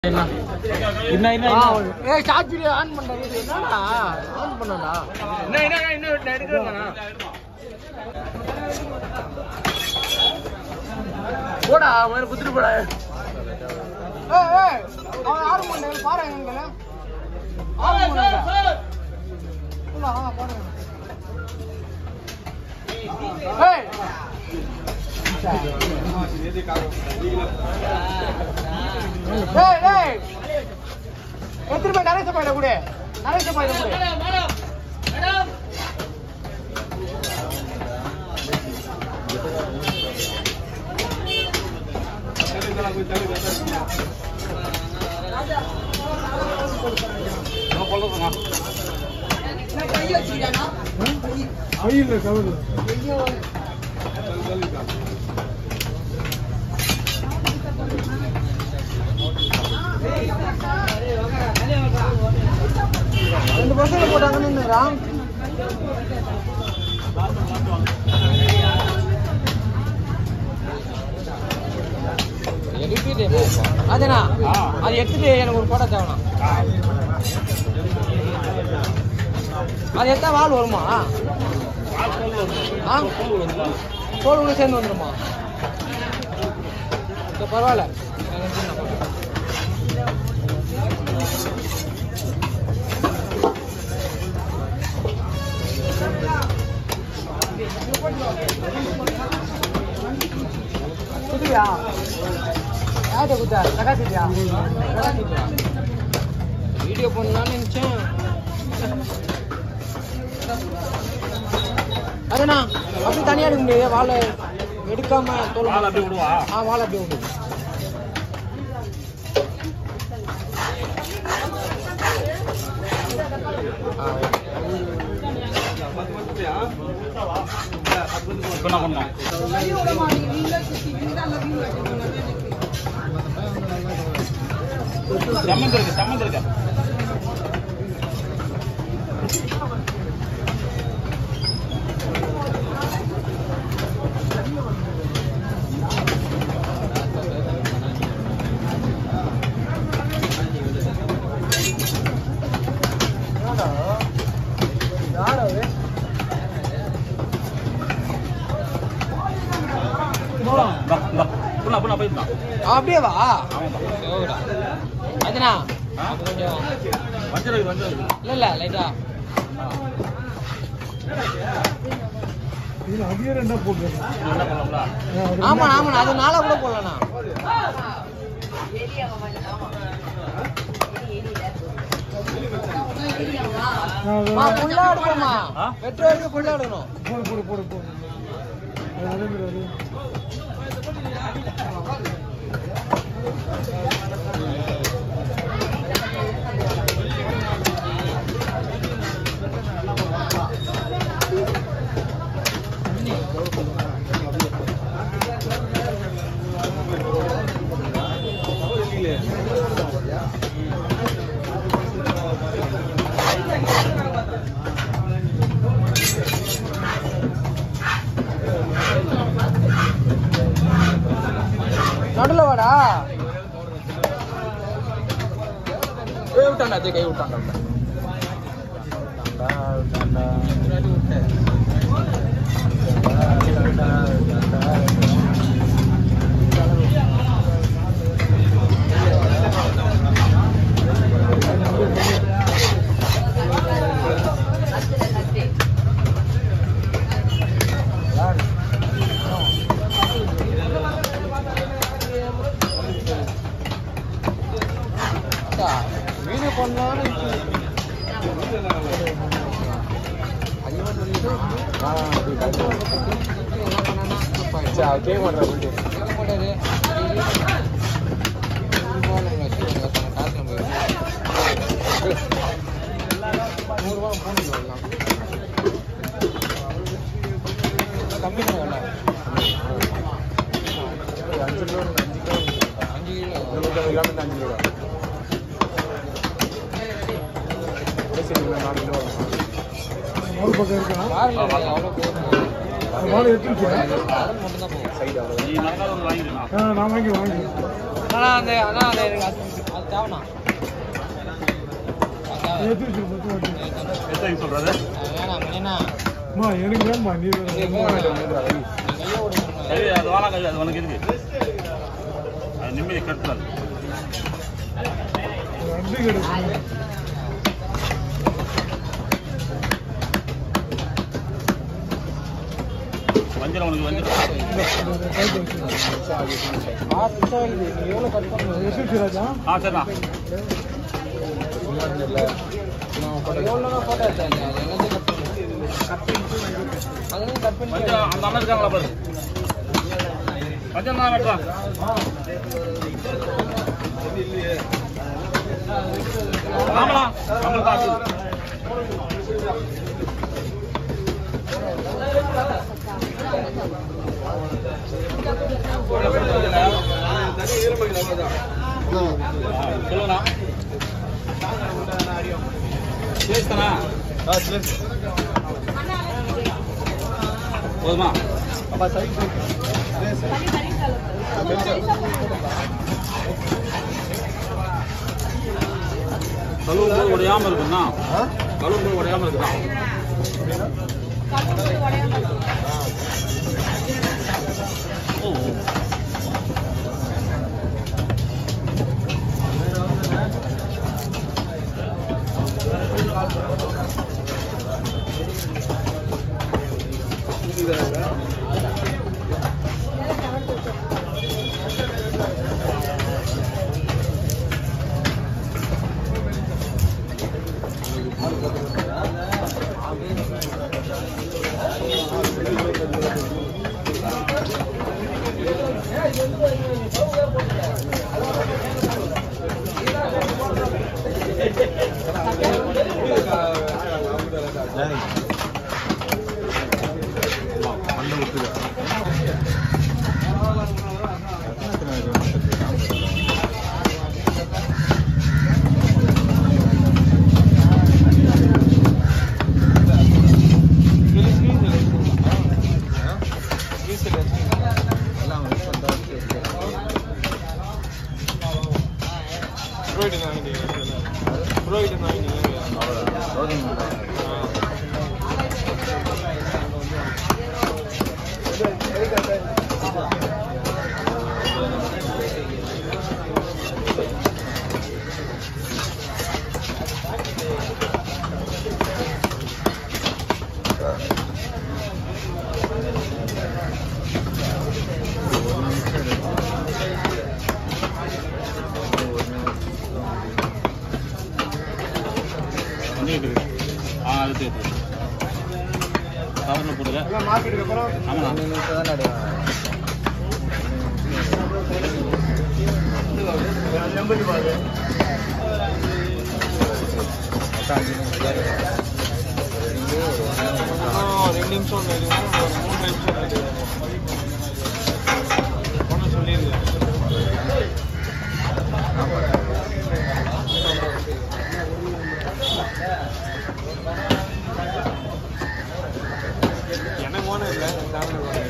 என்ன ஏய் short video on பண்றது என்னடா ஆன் பண்ணடா என்ன எடுக்கறேன்னா போடா மேல குத்துட்டு போடா ஏய் அவன் ஆறு மணி பாரு எங்கல ஆறு மணி போடா பாரு ஏய் ஏய் எத்தனை பேர் நரேஷ் பையல கூட நரேஷ் பையல கூட மேடம் நான் போறதுமா நான் கைய வச்சிட்டானா கையில கவரு ரெண்டு பசங்க போட்டாங்கன்னு ராம் அதனா அது எடுத்துட்டு எனக்கு ஒரு போட்டோ தேவலாம் அது எத்தா வால் வருமா தோல் உள்ள சேர்ந்து வந்துருமா பரவாயில்ல குதியா யார்கிட்ட குத்தா சகாசிட்டியா வீடியோ பண்ணலான்னு நினைச்சேன் அதுண்ணா அப்படி தனியா எடுக்க முடியாது வாழை எடுக்காம தோல் அப்படியே விடுவா வாழை அப்படியே விடுது என்ன பண்ணோம் சம்மந்தம் இருக்கு அப்படியே வா அதுனா கொஞ்சம் இல்ல லைட்டா ஆமா ஆமா அது நாளா கூட போடலண்ணா ஃபுல்லா எடுக்கணுமா பெட்ரோல் ஃபுல்லா எடுக்கணும் போடு நடுல வாடா விட்டாண்டா கை விட்டாண்டா வீடியோ பண்ணாலும் கம்மி ஒரு பக்கம் இருக்கா வாழை எடுத்துச்சு நான் வாங்கி ஆனா அந்த எனக்கு தேவனா எத்தனை சொல்றது வேணாம் வேணா எனக்கு வேணுமா நீ கை அது வாழாங்க அது உனக்கு இருக்கு அது நிம்மதி கட்டுறாது வஞ்சிரம் உனக்கு வஞ்சிரம் சரிண்ணா வஞ்சிரம் அந்த அண்ணன் இருக்காங்களா பாரு வஞ்சிரம் தான் வெட்டுறான் ஆமாம் நம்மளுக்கு காசு சொல்லுங்கண்ணா பேசுண்ணா போதுமா கழுவும் போது உடையாம இருக்குண்ணா கழுவும் போது உடையாம இருக்குண்ணா எனக்கு